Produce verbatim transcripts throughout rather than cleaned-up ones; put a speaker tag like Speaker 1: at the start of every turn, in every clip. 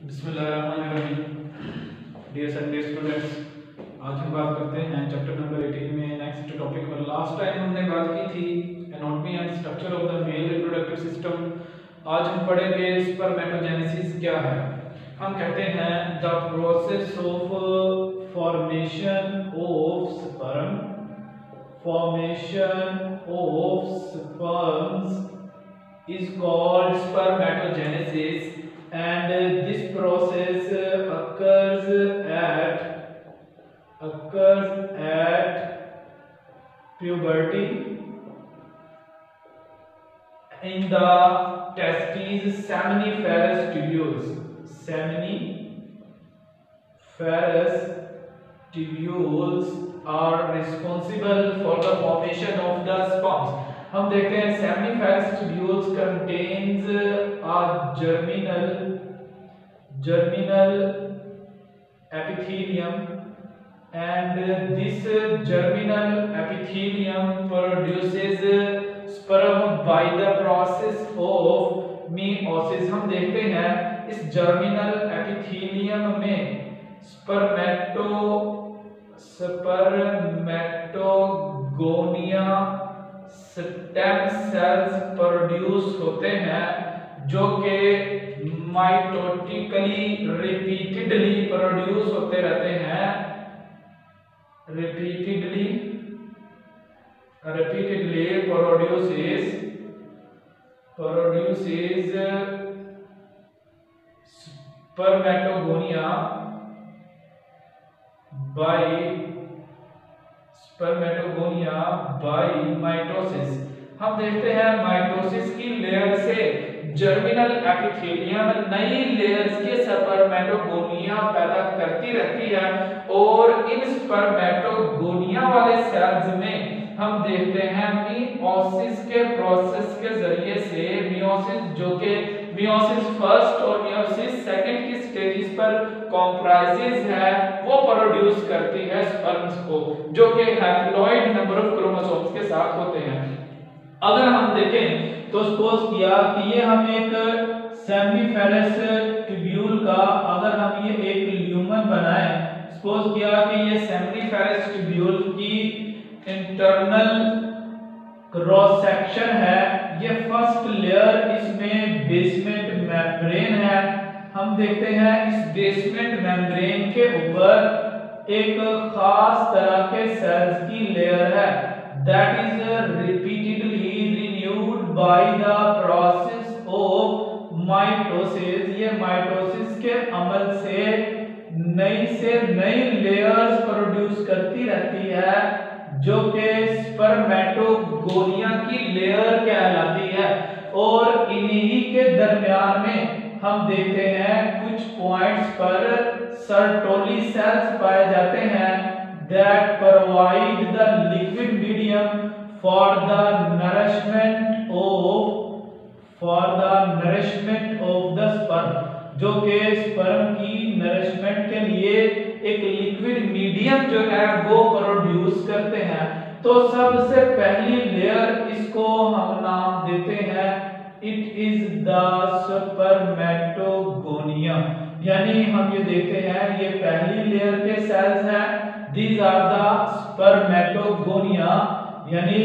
Speaker 1: बिस्मिल्लाहिर्रहमानिर्रहीम। Dear Sunday students, आज हम बात करते हैं चैप्टर नंबर अठारह में नेक्स्ट टॉपिक पर। लास्ट टाइम हमने बात की थी anatomy and structure of the male reproductive system. आज हम पढ़ेंगे स्पर्मेटोजेनेसिस क्या है। हम कहते हैं the process of formation of sperm formation of sperms is called spermatogenesis, and this process occurs at occurs at puberty in the testes. Seminiferous tubules seminiferous tubules are responsible for the formation of the sperms. हम देखते हैं seminiferous tubules contains a germinal germinal epithelium, and this germinal epithelium produces sperm by the process of meiosis. हम देखते हैं इस germinal epithelium में spermato spermatogonia stem cells produce होते हैं जो कि माइटोटिकली रिपीटेडली प्रोड्यूस होते रहते हैं repeatedly repeatedly produces produces spermatogonia by spermatogonia by mitosis. हम देखते हैं माइटोसिस की लेयर से जर्मिनल एपिथेलियम नई लेयर्स के स्पर्मेटोगोनिया पैदा करती रहती है, और इन स्पर्मेटोगोनिया वाले सेल्स में हम देखते हैं मियोसिस के प्रोसेस के जरिए से मियोसिस जो कि मियोसिस फर्स्ट और मियोसिस सेकंड की स्टेजेस पर कॉम्प्राइजेस है वो प्रोड्यूस करती है स्पर्म्स को, जो कि हैप्लॉइड नंबर ऑफ क्रोमोसोम्स के साथ होते हैं। अगर हम देखें तो सपोज किया कि ये हम एक सेमिनिफेरस ट्यूब्यूल का अगर हम ये एक ल्यूमन बनाएं, सपोज किया कि ये सेमिनिफेरस ट्यूब्यूल की इंटरनल क्रॉस सेक्शन है, ये फर्स्ट लेयर, इसमें बेसमेंट मेम्ब्रेन है। हम देखते हैं इस बेसमेंट मेम्ब्रेन के ऊपर एक खास तरह के सेल्स की लेयर है that is repeatedly renewed by the process of mitosis. ये माइटोसिस के अमल से नई से नई लेयर्स प्रोड्यूस करती रहती है जो कि स्पर्मेटोगोनिया की लेयर कहलाती है, और इन्हीं के दरमियान में हम देखते हैं कुछ पॉइंट्स पर सर्टोली सेल्स पाए जाते हैं that provide the liquid medium for the nourishment of for the nourishment of the sperm, जो कि स्पर्म की नरिशमेंट के लिए एक लिक्विड मीडियम जो है वो प्रोड्यूस करते हैं। तो सबसे पहली लेयर इसको हम नाम देते हैं इट इज द स्पर्मेटोगोनिया, यानी हम ये देखते हैं ये पहली लेयर के सेल्स हैं, दीज आर द स्पर्मेटोगोनिया, यानी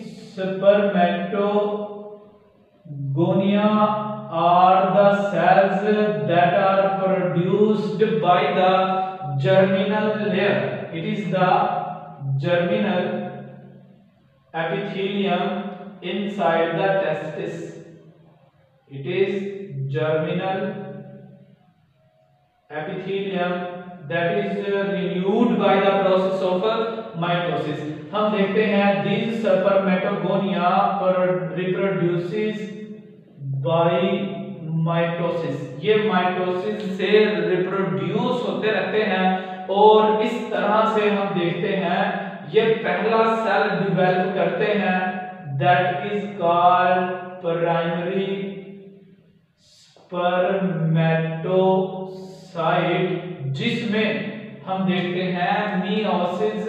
Speaker 1: spermatogonia are the cells that are produced by the germinal layer. It is the germinal epithelium inside the testis. It is germinal epithelium that is renewed by the process of mitosis. हम देखते हैं these spermatogonia reproduces by mitosis. ये mitosis से reproduce होते रहते हैं, और इस तरह से हम देखते हैं ये पहला सेल डेवलप करते हैं that is called primary spermatocyte, जिसमें हम देखते हैं मियोसिस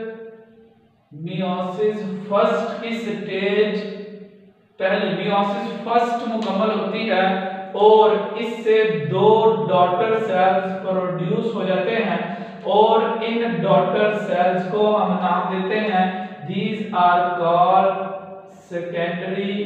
Speaker 1: मियोसिस फर्स्ट की स्टेज पहले मियोसिस फर्स्ट मुकम्मल होती है और इससे दो डॉटर सेल्स प्रोड्यूस हो जाते हैं और इन डॉटर सेल्स को हम नाम देते हैं, these are called secondary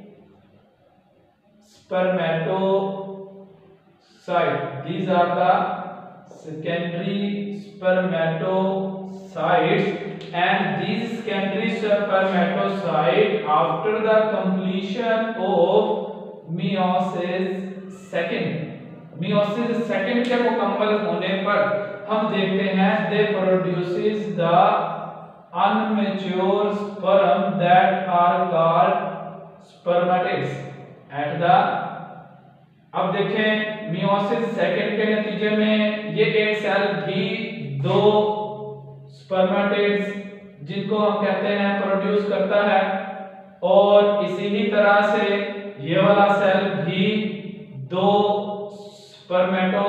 Speaker 1: spermatocyte. These are the secondary spermatocytes, and these secondary spermatocyte after the completion of meiosis second meiosis second के मुकम्मल होने पर हम देखते हैं they produces the unmature sperm that are called spermatids at the अब देखें meiosis second के नतीजे में ये एक सेल भी दो स्पर्मेटिड्स जिनको हम कहते हैं प्रोड्यूस करता है और इसी ही तरह से ये वाला सेल भी दो स्पर्मेटो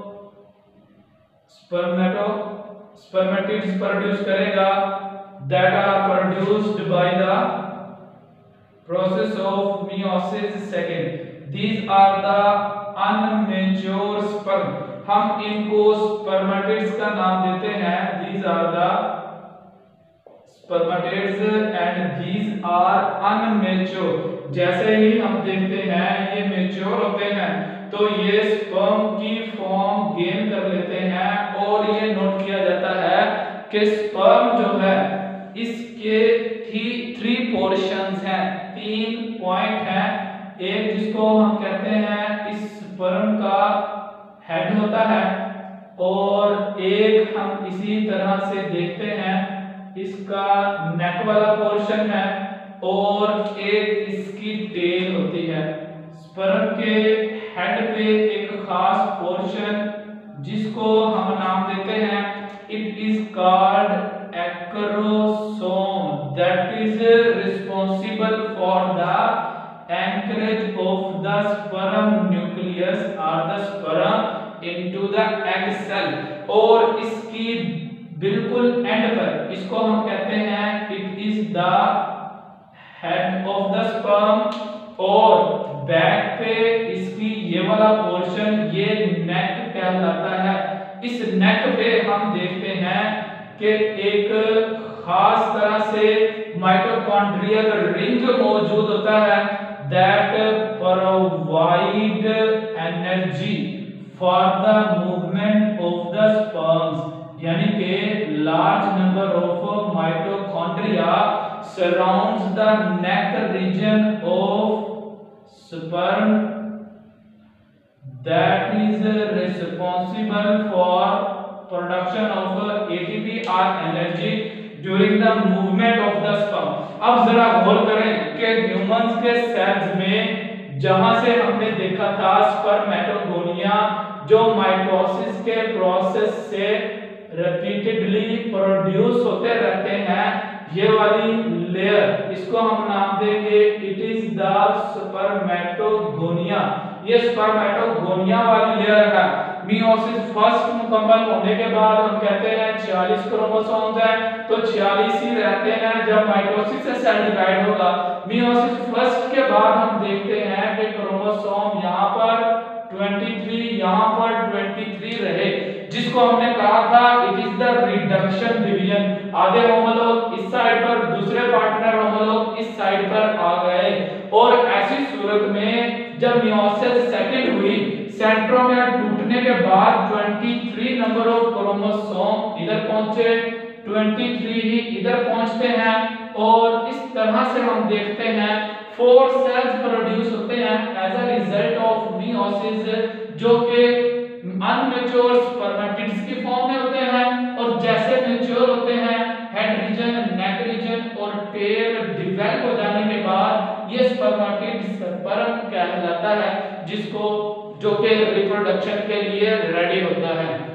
Speaker 1: स्पर्मेटो स्पर्मेटिड्स प्रोड्यूस करेगा that are produced by the process of meiosis second. These are the unmature sperm. हम इनको spermatids का नाम देते हैं, these are the spermatids and these are unmature. जैसे ही हम देखते हैं ये मेच्योर होते हैं तो ये स्पर्म की फॉर्म गेन कर लेते हैं और ये नोट किया जाता है कि स्पर्म जो है इसके थ्री थ्री पोर्शंस हैं, तीन पॉइंट हैं। एक जिसको हम कहते हैं इस स्पर्म का हेड होता है और एक हम इसी तरह से देखते हैं इसका नेक वाला पोर्शन है और एक इसकी टेल होती है। स्पर्म के हेड पे एक खास पोर्शन जिसको हम नाम देते हैं it is called acrosome that is responsible for the anchorage of the sperm nucleus or the sperm into the egg cell और इसकी बिल्कुल एंड पर इसको हम कहते हैं it is the head of the sperm और बैक पे इसकी ये वाला पोर्शन ये नेक कहलाता है। इस नेक पे हम देखते हैं कि एक खास तरह से माइटोकॉन्ड्रियल रिंग मौजूद होता है that provide energy for the movement of the sperms, यानी कि large number of mitochondria surrounds the neck region of sperm that is responsible for production of A T P or energy during the movement of the sperm. अब जरा गौर करें कि humans के sales में जहां से हमने देखा था स्पर्मेटोगोनिया जो माइटोसिस के प्रोसेस से रिपीटेडली प्रोड्यूस होते रहते हैं, ये वाली लेयर इसको हम नाम देंगे इट इज द स्पर्मेटोगोनिया। ये स्पर्मेटोगोनिया वाली लेयर है। मियोसिस फर्स्ट मुकम्मल होने के बाद हम कहते हैं छियालीस क्रोमोसोम्स हैं तो छियालीस ही रहते हैं जब माइटोसिस से सेल डिवाइड होगा। मियोसिस फर्स्ट के बाद हम देखते हैं कि क्रोमोसोम यहाँ पर तेईस यहाँ पर तेईस रहे जिसको हमने कहा था it is the reduction division. आधे होमोलोग इस साइड पर दूसरे पार्टनर होमोलोग इस साइड पर आ गए और ऐसी सूरत में जब मियोसिस सेकंड हुई सेंट्रोमियर टूटने के बाद तेईस नंबर ऑफ क्रोमोसोम इधर पहुंचे, तेईस ही इधर पहुंचते हैं और इस तरह से हम देखते हैं फोर सेल्स प्रोड्यूस होते हैं as a result of meiosis जो कि अनमेच्योर स्पर्मेटिड्स की फॉर्म में होते हैं और जैसे मैच्योर होते हैं हेड रीजन, नेक रीजन और टेल डिवेलप हो जाने के बाद ये स्पर्मेटिड्स स्पर्म कहलाता है जिसको जो कि रिप्रोडक्शन के लिए रेडी होता है।